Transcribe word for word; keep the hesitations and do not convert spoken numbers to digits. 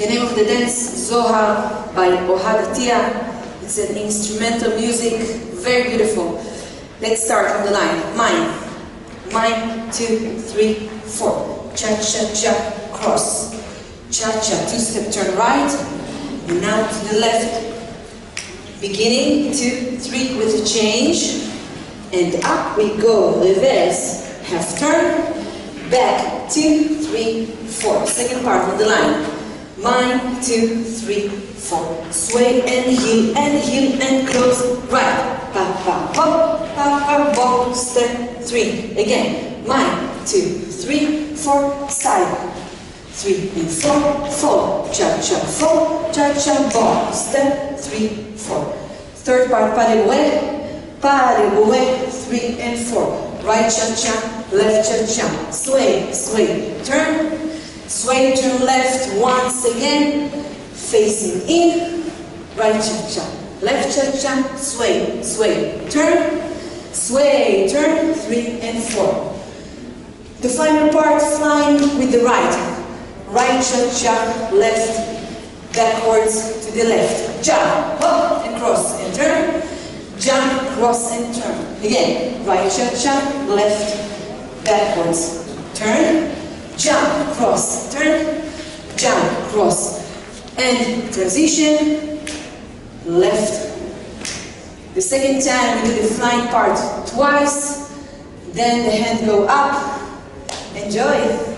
The name of the dance, Zohar by Ohad Atiyah. It's an instrumental music, very beautiful. Let's start on the line. Mine. Mine, two, three, four. Cha-cha-cha, cross. Cha-cha, two-step turn right. And now to the left. Beginning, two, three, with a change. And up we go, reverse, half turn. Back, two, three, four. Second part of the line. Mine, two, three, four. Sway and heel and heel and close. Right. Pa pa pop, pa pa pop. Step three. Again. Mine, two, three, four. Side. Three and four. Four. Cha cha four. Cha cha ball. Step three, four. Third part. Pas de bouet. Pas de bouet. Three and four. Right cha cha. Left cha cha. Sway. Sway. Turn. Sway, turn left once again, facing in, right cha-cha, left cha-cha, sway, sway, turn, sway, turn, three and four. The final part, flying with the right, right cha-cha, left, backwards to the left, jump, up and cross and turn, jump, cross and turn. Again, right cha-cha, left, backwards, turn, jump, cross, turn, jump, cross, and transition, left. The second time we do the flying part twice, then the hand go up. Enjoy.